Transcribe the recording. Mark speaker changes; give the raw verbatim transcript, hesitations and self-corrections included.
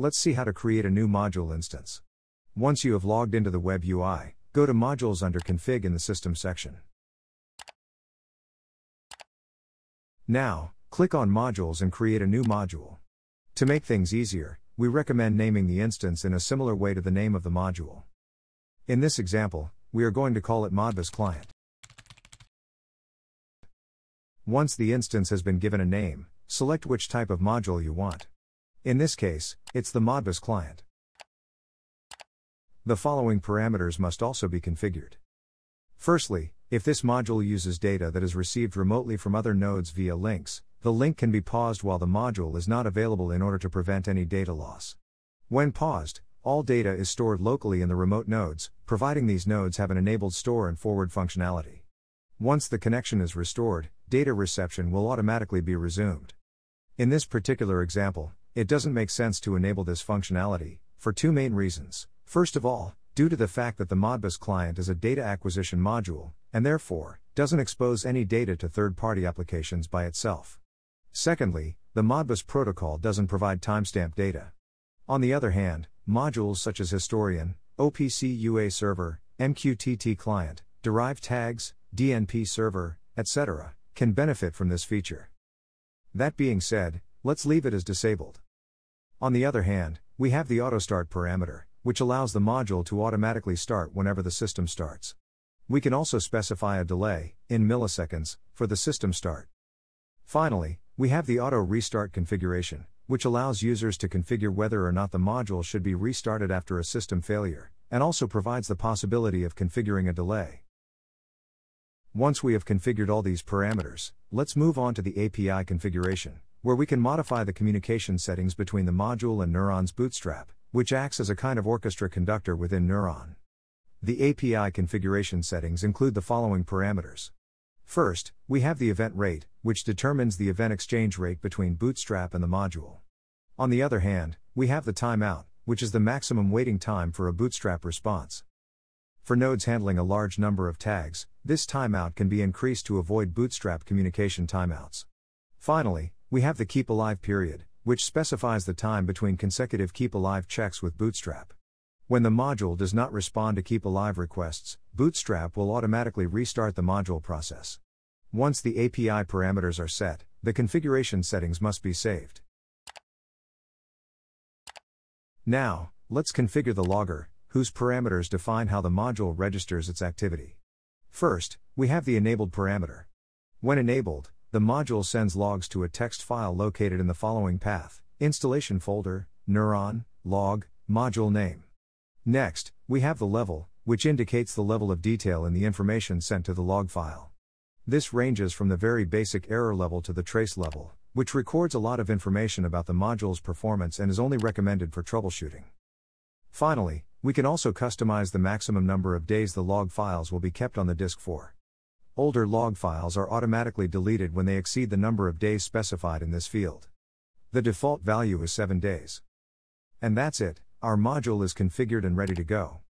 Speaker 1: let's see how to create a new module instance. Once you have logged into the web U I, go to Modules under Config in the System section. Now, click on Modules and create a new module. To make things easier, we recommend naming the instance in a similar way to the name of the module. In this example, we are going to call it Modbus Client. Once the instance has been given a name, select which type of module you want. In this case, it's the Modbus Client. The following parameters must also be configured. Firstly, if this module uses data that is received remotely from other nodes via links, the link can be paused while the module is not available in order to prevent any data loss. When paused, all data is stored locally in the remote nodes, providing these nodes have an enabled store and forward functionality. Once the connection is restored, data reception will automatically be resumed. In this particular example, it doesn't make sense to enable this functionality, for two main reasons. First of all, due to the fact that the Modbus client is a data acquisition module, and therefore, doesn't expose any data to third-party applications by itself. Secondly, the Modbus protocol doesn't provide timestamp data. On the other hand, modules such as Historian, O P C U A Server, M Q T T Client, Derived Tags, D N P Server, et cetera, can benefit from this feature. That being said, let's leave it as disabled. On the other hand, we have the AutoStart parameter, which allows the module to automatically start whenever the system starts. We can also specify a delay, in milliseconds, for the system start. Finally, we have the Auto Restart configuration, which allows users to configure whether or not the module should be restarted after a system failure, and also provides the possibility of configuring a delay. Once we have configured all these parameters, let's move on to the A P I configuration, where we can modify the communication settings between the module and N3uron's Bootstrap, which acts as a kind of orchestra conductor within N three uron. The A P I configuration settings include the following parameters. First, we have the event rate, which determines the event exchange rate between Bootstrap and the module. On the other hand, we have the timeout, which is the maximum waiting time for a Bootstrap response. For nodes handling a large number of tags, this timeout can be increased to avoid Bootstrap communication timeouts. Finally, we have the keep alive period, which specifies the time between consecutive keep alive checks with Bootstrap. When the module does not respond to keep alive requests, Bootstrap will automatically restart the module process. Once the A P I parameters are set, the configuration settings must be saved. Now, let's configure the logger, whose parameters define how the module registers its activity. First, we have the enabled parameter. When enabled, the module sends logs to a text file located in the following path: installation folder, N three uron, log, module name. Next, we have the level, which indicates the level of detail in the information sent to the log file. This ranges from the very basic error level to the trace level, which records a lot of information about the module's performance and is only recommended for troubleshooting. Finally, we can also customize the maximum number of days the log files will be kept on the disk for. Older log files are automatically deleted when they exceed the number of days specified in this field. The default value is seven days. And that's it, our module is configured and ready to go.